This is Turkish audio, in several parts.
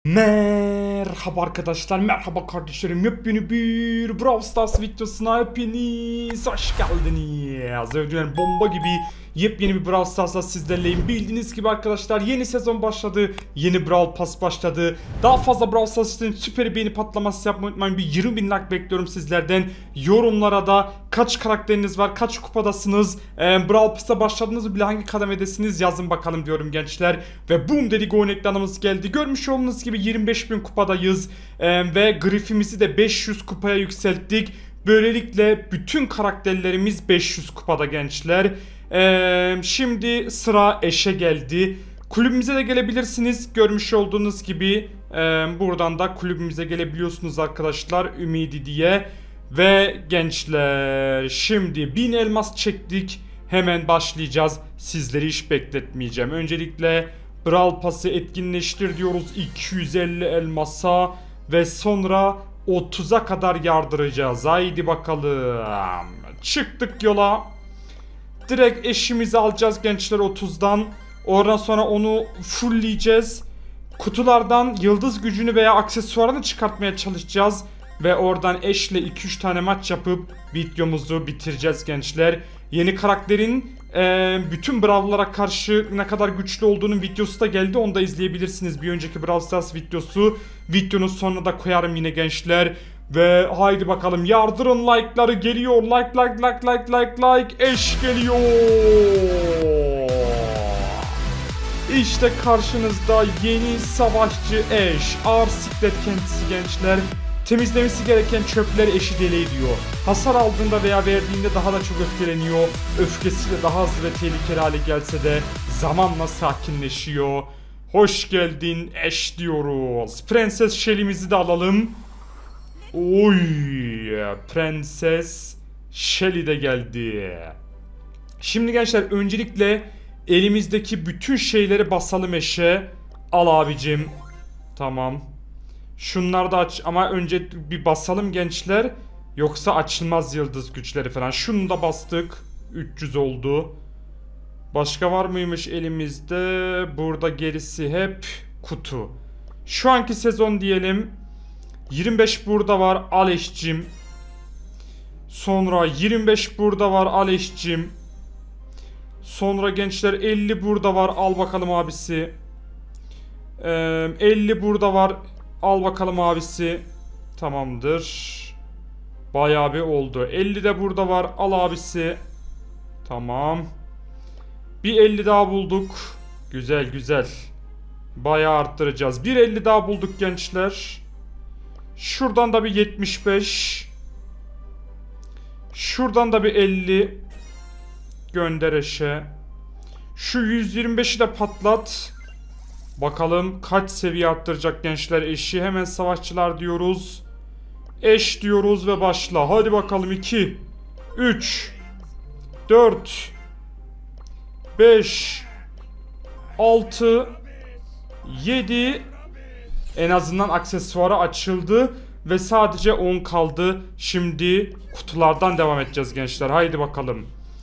Merhaba arkadaşlar, merhaba kardeşlerim. Yepyeni bir Brawl Stars videosuna hepiniz hoş geldiniz. Ödülen bomba gibi yepyeni bir Brawl Stars'la sizlerleyim. Bildiğiniz gibi arkadaşlar yeni sezon başladı. Yeni Brawl Pass başladı. Daha fazla Brawl Stars için süper beğeni patlaması yapmayı unutmayın. Bir 20.000 like bekliyorum sizlerden. Yorumlara da kaç karakteriniz var, kaç kupadasınız, Brawl Pass'a başladınız mı bile, hangi kademedesiniz yazın bakalım diyorum gençler. Ve boom dedik, oyun ekranımız geldi. Görmüş olduğunuz gibi 25.000 kupadayız. Ve grifimizi de 500 kupaya yükselttik. Böylelikle bütün karakterlerimiz 500 kupada gençler. Şimdi sıra Eş'e geldi. Kulübümüze de gelebilirsiniz. Görmüş olduğunuz gibi buradan da kulübümüze gelebiliyorsunuz arkadaşlar, Ümidi diye. Ve gençler şimdi 1000 elmas çektik. Hemen başlayacağız. Sizleri hiç bekletmeyeceğim. Öncelikle Brawl Pass'ı etkinleştir diyoruz 250 elmasa ve sonra 30'a kadar yardıracağız. Haydi bakalım. Çıktık yola. Direkt eşimizi alacağız gençler 30'dan. Oradan sonra onu fullleyeceğiz. Kutulardan yıldız gücünü veya aksesuarını çıkartmaya çalışacağız. Ve oradan eşle 2-3 tane maç yapıp videomuzu bitireceğiz gençler. Yeni karakterin bütün Brawl'lara karşı ne kadar güçlü olduğunun videosu da geldi. Onu da izleyebilirsiniz. Bir önceki Brawl Stars videosu. Videonun sonuna da koyarım yine gençler. Ve haydi bakalım, yardırın, like'ları geliyor. Like. Eş geliyor. İşte karşınızda yeni savaşçı Eş. Ağır siklet kendisi gençler. Temizlemesi gereken çöpleri eşi deli ediyor. Hasar aldığında veya verdiğinde daha da çok öfkeleniyor. Öfkesiyle daha hızlı ve tehlikeli hale gelse de zamanla sakinleşiyor. Hoş geldin Eş diyoruz. Prenses Shelly'mizi de alalım. Oy, Prenses Shelly de geldi. Şimdi gençler öncelikle elimizdeki bütün şeyleri basalım Eş'e. Al abicim. Tamam. Şunları da aç ama önce bir basalım gençler. Yoksa açılmaz yıldız güçleri falan. Şunu da bastık. 300 oldu. Başka var mıymış elimizde? Burada gerisi hep kutu. Şu anki sezon diyelim. 25 burada var, al eşcim. Sonra 25 burada var, al eşcim. Sonra gençler 50 burada var, al bakalım abisi. 50 burada var, al bakalım abisi. Tamamdır. Bayağı bir oldu. 50 de burada var, al abisi. Tamam. Bir 50 daha bulduk. Güzel. Bayağı arttıracağız. Bir 50 daha bulduk gençler. Şuradan da bir 75. Şuradan da bir 50. Gönder Eş'e. Şu 125'i de patlat. Bakalım kaç seviye arttıracak gençler Eş'i. Hemen savaşçılar diyoruz. Eş diyoruz ve başla. Hadi bakalım 2, 3, 4, 5, 6, 7. En azından aksesuarı açıldı. Ve sadece 10 kaldı. Şimdi kutulardan devam edeceğiz gençler. Haydi bakalım.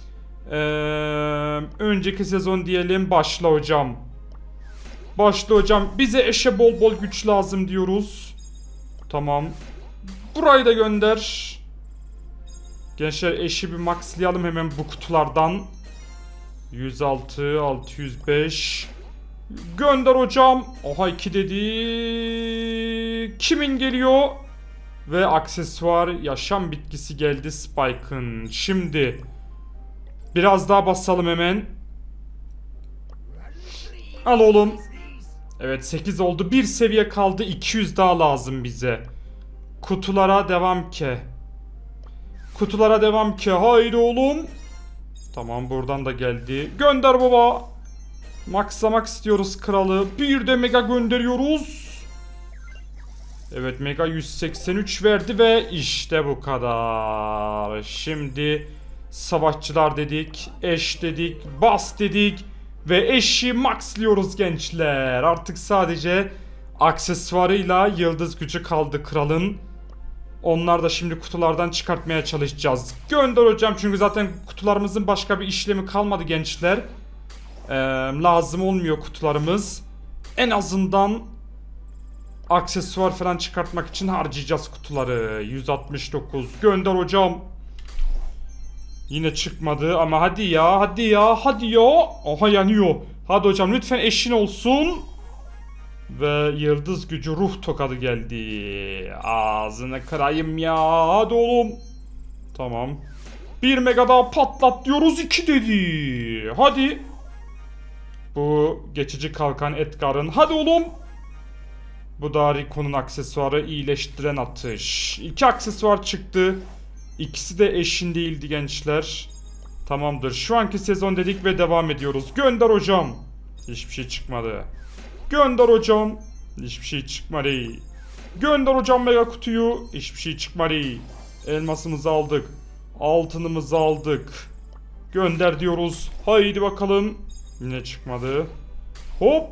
Önceki sezon diyelim. Başla hocam. Başla hocam. Bize Eş'e bol bol güç lazım diyoruz. Tamam. Burayı da gönder. Gençler Eş'i bir maxlayalım hemen bu kutulardan. 106, 605. Gönder hocam. Oha 2 dedi. Kimin geliyor? Ve aksesuar yaşam bitkisi geldi Spike'ın. Şimdi biraz daha basalım hemen. Al oğlum. Evet 8 oldu. Bir seviye kaldı. 200 daha lazım bize. Kutulara devam ki. Kutulara devam ki. Haydi oğlum. Tamam buradan da geldi. Gönder baba. Maxlamak istiyoruz kralı. Bir de mega gönderiyoruz. Evet mega 183 verdi ve işte bu kadar. Şimdi savaşçılar dedik. Eş dedik. Bas dedik. Ve Eş'i maxlıyoruz gençler. Artık sadece aksesuarıyla yıldız gücü kaldı kralın. Onlar da şimdi kutulardan çıkartmaya çalışacağız. Gönder hocam çünkü zaten kutularımızın başka bir işlemi kalmadı gençler. Lazım olmuyor kutularımız. En azından aksesuar falan çıkartmak için harcayacağız kutuları. 169 gönder hocam. Yine çıkmadı ama hadi ya, hadi ya, hadi ya. Aha yanıyor. Hadi hocam lütfen eşin olsun. Ve yıldız gücü ruh tokadı geldi. Ağzını kırayım ya. Hadi oğlum. Tamam. 1 mega daha patlat diyoruz, 2 dedi. Hadi. Bu geçici kalkan Edgar'ın. Hadi oğlum. Bu da Rico'nun aksesuarı, iyileştiren atış. 2 aksesuar çıktı. İkisi de eşin değildi gençler. Tamamdır. Şu anki sezon dedik ve devam ediyoruz. Gönder hocam. Hiçbir şey çıkmadı. Gönder hocam. Hiçbir şey çıkmadı. Gönder hocam mega kutuyu. Hiçbir şey çıkmadı. Elmasımızı aldık. Altınımızı aldık. Gönder diyoruz. Haydi bakalım. Yine çıkmadı. Hop.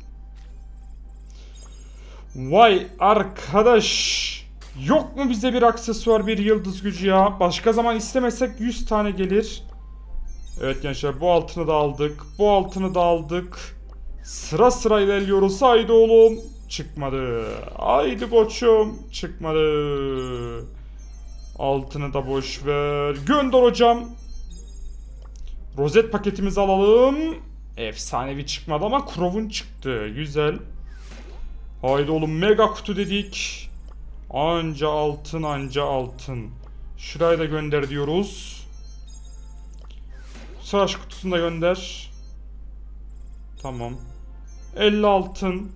Vay arkadaş. Yok mu bize bir aksesuar, bir yıldız gücü ya? Başka zaman istemesek 100 tane gelir. Evet gençler, bu altını da aldık. Bu altını da aldık. Sıra sıra ilerliyoruz. Haydi oğlum. Çıkmadı. Haydi koçum. Çıkmadı. Altını da boş ver. Gönder hocam. Rozet paketimizi alalım. Efsanevi çıkmadı ama Crow'un çıktı. Güzel. Haydi oğlum, mega kutu dedik. Anca altın, anca altın. Şurayı da gönder diyoruz. Savaş kutusunu da gönder. Tamam. 50 altın.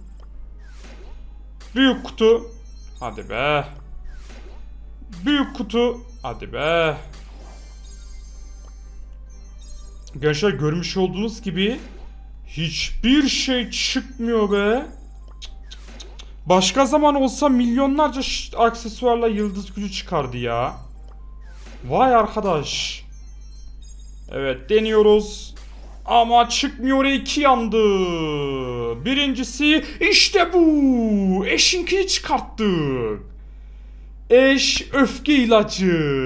Büyük kutu. Hadi be. Büyük kutu. Hadi be. Gençler, görmüş olduğunuz gibi hiçbir şey çıkmıyor be. Başka zaman olsa milyonlarca aksesuarla yıldız gücü çıkardı ya. Vay arkadaş. Evet, deniyoruz. Ama çıkmıyor, 2 yandı. Birincisi işte bu. Eşinkini çıkarttık. Eş öfke ilacı.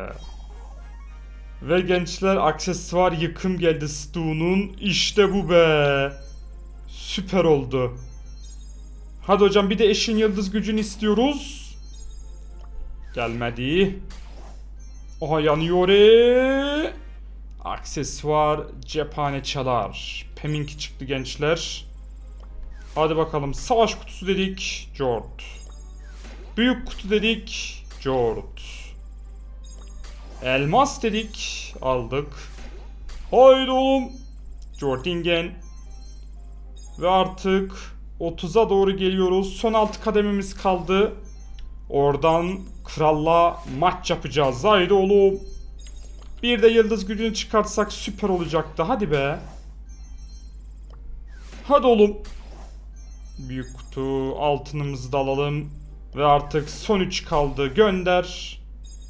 Ve gençler, aksesuar yıkım geldi Stu'nun. İşte bu be. Süper oldu. Hadi hocam, bir de eşin yıldız gücünü istiyoruz. Gelmedi. Oha, yanıyor. Aksesuar cephane çalar. Peminki çıktı gençler. Hadi bakalım, savaş kutusu dedik. Jort. Büyük kutu dedik. Jort. Elmas dedik. Aldık. Haydi oğlum. Jortingen. Ve artık 30'a doğru geliyoruz. Son 6 kadememiz kaldı. Oradan kralla maç yapacağız. Haydi oğlum. Bir de yıldız gücünü çıkartsak süper olacaktı. Hadi be. Hadi oğlum. Büyük kutu. Altınımızı da alalım. Ve artık son 3 kaldı. Gönder.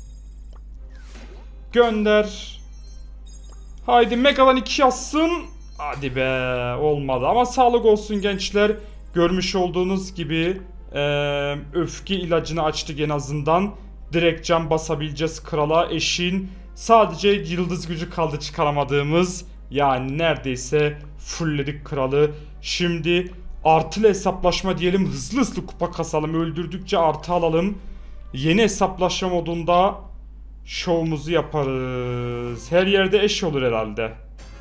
Gönder. Haydi Mega'dan 2 yazsın. Hadi be, olmadı ama sağlık olsun gençler. Görmüş olduğunuz gibi öfke ilacını açtık en azından. Direkt can basabileceğiz krala. Eşin sadece yıldız gücü kaldı çıkaramadığımız. Yani neredeyse fullledik kralı. Şimdi artılı hesaplaşma diyelim, hızlı hızlı kupa kasalım, öldürdükçe artı alalım. Yeni hesaplaşma modunda şovumuzu yaparız. Her yerde eş olur herhalde.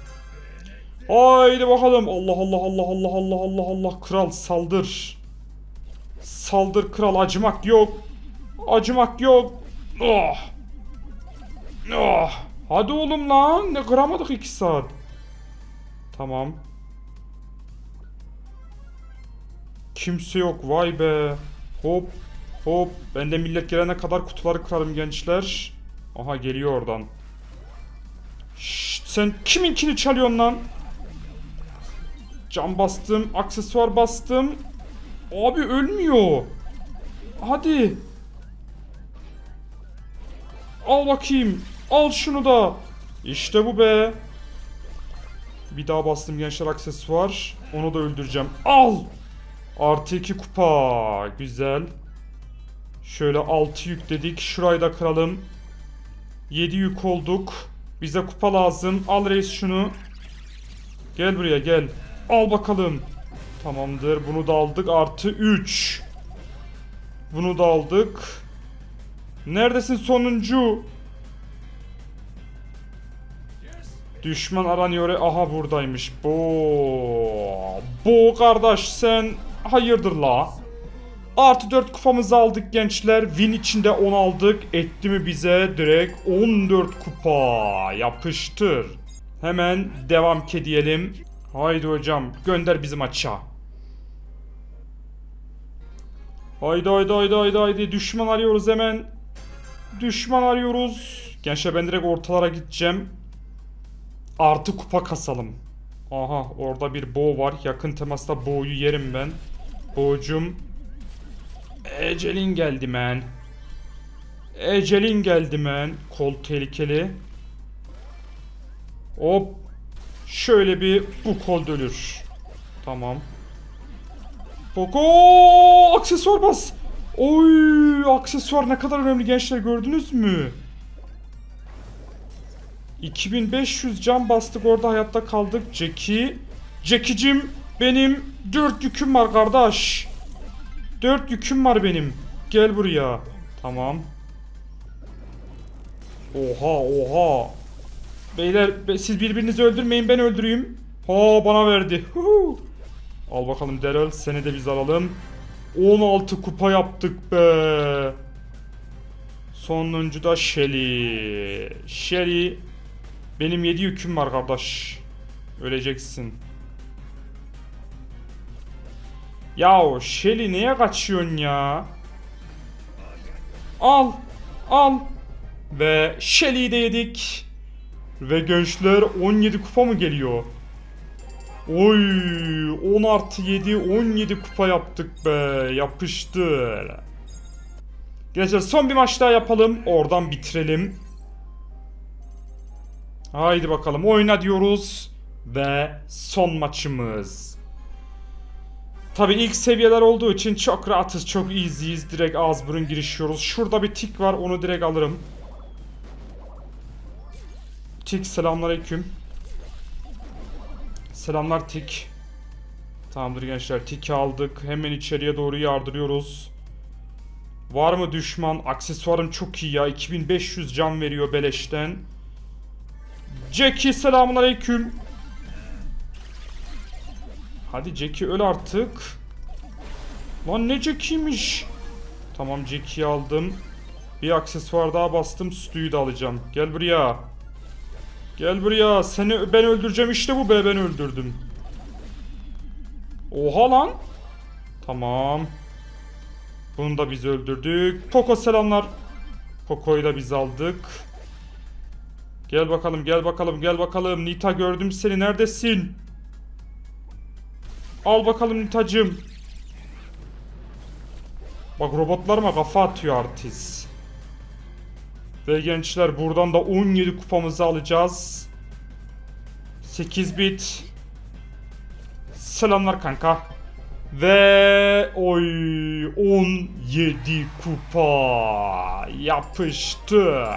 Haydi bakalım. Allah Allah Allah Allah Allah Allah Allah. Kral saldır. Saldır kral, acımak yok. Acımak yok. Oh. Oh. Hadi oğlum lan. Ne kıramadık 2 saat. Tamam. Kimse yok, vay be. Hop hop. Ben de millet gelene kadar kutuları kırarım gençler. Aha, geliyor oradan. Şşt, sen kiminkini çalıyorsun lan? Can bastım, aksesuar bastım. Abi ölmüyor. Hadi. Al bakayım. Al şunu da. İşte bu be. Bir daha bastım gençler aksesuar. Onu da öldüreceğim. Al. Artı 2 kupa. Güzel. Şöyle 6 yük dedik. Şurayı da kıralım. 7 yük olduk. Bize kupa lazım. Al reis şunu. Gel buraya gel. Al bakalım. Tamamdır. Bunu da aldık. Artı 3. Bunu da aldık. Neredesin sonuncu? Düşman aranıyor. Aha buradaymış. Bu kardeş sen hayırdır la? Artı 4 kupamızı aldık gençler. Win içinde 10 aldık. Etti mi bize direkt 14 kupa. Yapıştır. Hemen devam ki diyelim. Haydi hocam gönder bizi maça. Haydi. Düşman arıyoruz hemen. Düşman arıyoruz. Gençler ben direkt ortalara gideceğim. Artı kupa kasalım. Aha orada bir boğ var. Yakın temasta boğuyu yerim ben. Boğcum. Ecelin geldi men. Ecelin geldi men. Kol tehlikeli. Hop. Şöyle bir bu kol ölür. Tamam. Poko aksesuar bas. Oy aksesuar ne kadar önemli gençler gördünüz mü? 2500 can bastık orada hayatta kaldık. Jackie'cim benim 4 yüküm var kardeş. 4 yüküm var benim. Gel buraya. Tamam. Oha. Beyler siz birbirinizi öldürmeyin ben öldüreyim. Ha bana verdi. Al bakalım Daryl seni de biz alalım. 16 kupa yaptık be. Sonuncu da Shelly. Benim 7 yüküm var kardeş. Öleceksin. Yahu Shelly neye kaçıyorsun ya? Al. Ve Shelly'yi de yedik. Ve gençler 17 kupa mı geliyor? Oy 10 artı 7 17 kupa yaptık be. Yapıştır. Gençler son bir maç daha yapalım. Oradan bitirelim. Haydi bakalım oyna diyoruz. Ve son maçımız. Tabi ilk seviyeler olduğu için çok rahatız, çok easy'yiz. Direkt ağız burun girişiyoruz. Şurada bir tik var, onu direkt alırım. Tik selamünaleyküm. Selamlar tik. Tamamdır gençler, tiki aldık. Hemen içeriye doğru yardırıyoruz. Var mı düşman? Aksesuarım çok iyi ya. 2500 can veriyor beleşten. Jackie selamünaleyküm. Hadi Jackie öl artık. Lan ne Jackie'ymiş. Tamam Jackie'yi aldım. Bir aksesuar daha bastım. Stu'yu da alacağım. Gel buraya. Gel buraya. Seni ben öldüreceğim. İşte bu be, ben öldürdüm. Oha lan. Tamam. Bunu da biz öldürdük. Poco selamlar. Poco'yu da biz aldık. Gel bakalım. Nita gördüm seni. Neredesin? Al bakalım Nitacığım. Bak robotlarıma kafa atıyor artist. Ve gençler buradan da 17 kupamızı alacağız. 8 bit. Selamlar kanka. Ve 17 kupa. Yapıştır.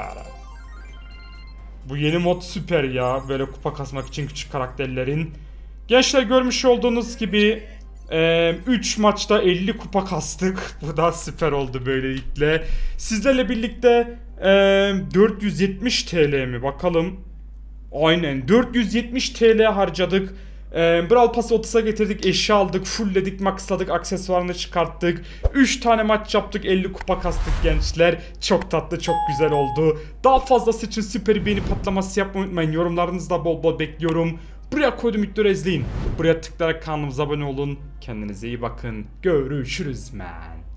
Bu yeni mod süper ya. Böyle kupa kasmak için küçük karakterlerin. Gençler görmüş olduğunuz gibi 3 maçta 50 kupa kastık. Bu da süper oldu böylelikle. Sizlerle birlikte 470 TL mi? Bakalım. Aynen 470 TL harcadık. Brawl Pass'ı 30'a getirdik, eşya aldık, fullledik, maxladık, aksesuarını çıkarttık. 3 tane maç yaptık, 50 kupa kastık gençler. Çok tatlı, çok güzel oldu. Daha fazlası için süper beğeni patlaması yapmayı unutmayın. Yorumlarınızı da bol bol bekliyorum. Buraya koydum, videoları izleyin. Buraya tıklayarak kanalımıza abone olun. Kendinize iyi bakın. Görüşürüz man.